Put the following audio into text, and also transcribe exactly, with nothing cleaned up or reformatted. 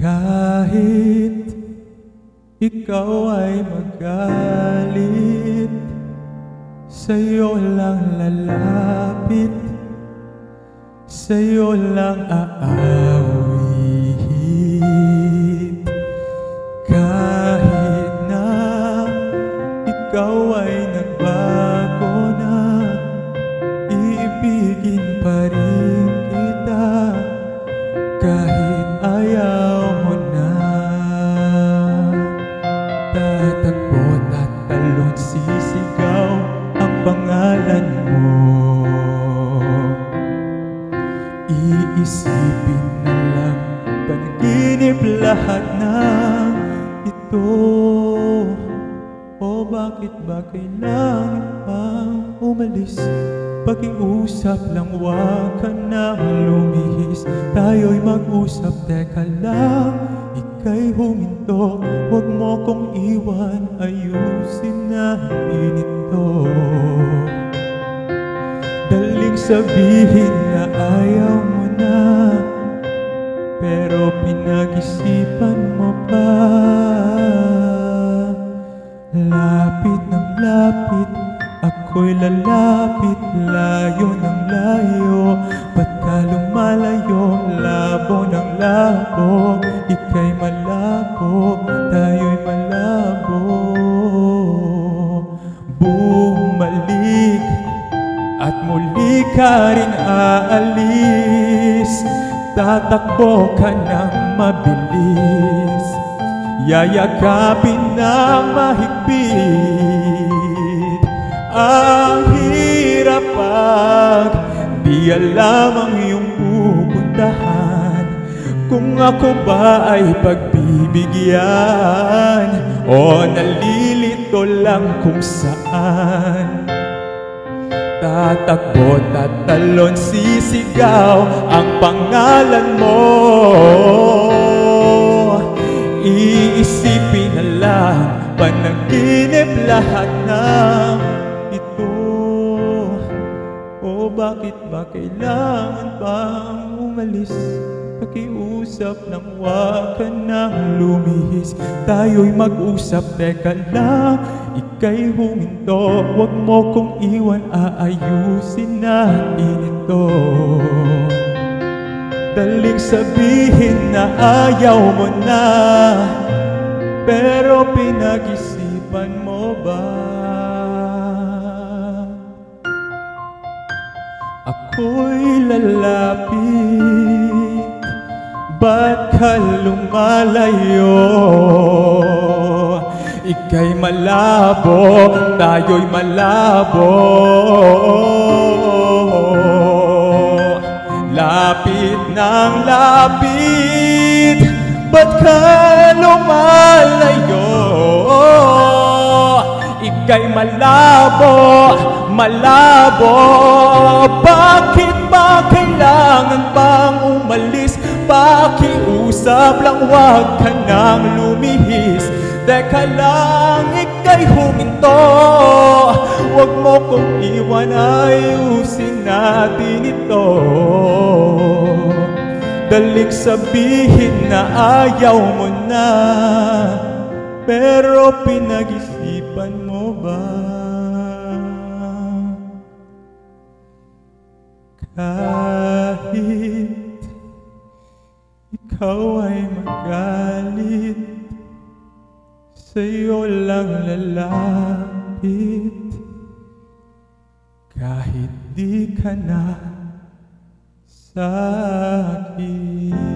Kahit ikaw ay magalit, sa'yo lang lalapit, sa'yo lang aawit. Kahit na ikaw ay nagbago na, iibigin pa rin kita kahit ayaw mo na. Tatakbo at talon sisigaw ang pangalan mo. Iisipin na lang panaginip lahat ng ito. O bakit ba kailangan pang umalis? Pakiusap lang, huwag ka nang lumihis. Tayo'y mag-usap, teka lang, ika'y huminto. Huwag mo kong iwan, ayusin natin ito. Daling sabihin na ayaw mo na, pero pinag-isipan mo pa. Lapit ng lapit, ako'y lalapit, layo ng layo. Ba't ka lumalayo? Labo ng labo, ika'y malabo, tayo'y malabo. Bumalik at muli ka rin aalis. Tatakbo ka ng mabilis, yayakapin ng mahigpit. Ang hirap pag di alam ang iyong pupuntahan. Kung ako ba ay pagbibigyan o nalilito lang kung saan. Tatakbo, tatalon, sisigaw ang pangalan mo. Iisipin na lang panaginip lahat ng ito. O bakit ba kailangan pang umalis? Pakiusap lang, huwag ka nang lumihis. Tayo'y mag-usap, teka lang, ika'y huminto. Huwag mo kong iwan, aayusin natin ito. Daling sabihin na ayaw mo na, pero pinag-isipan mo ba? Ako'y lalapit, ba't ka lumalayo? Ika'y malabo, tayo'y malabo. Lapit ng lapit, ba't ka lumalayo? Ika'y malabo, malabo. Bakit ba kailangan pang umalis? Pakiusap lang, huwag ka nang lumihis. Teka lang, ika'y huminto. Huwag mo kong iwan, ayusin natin ito. Daling sabihin na ayaw mo na, pero pinag-isipan mo ba? Kahit ikaw ay magalit, sa'yo lang lalapit. Kahit di ka na sa'kin.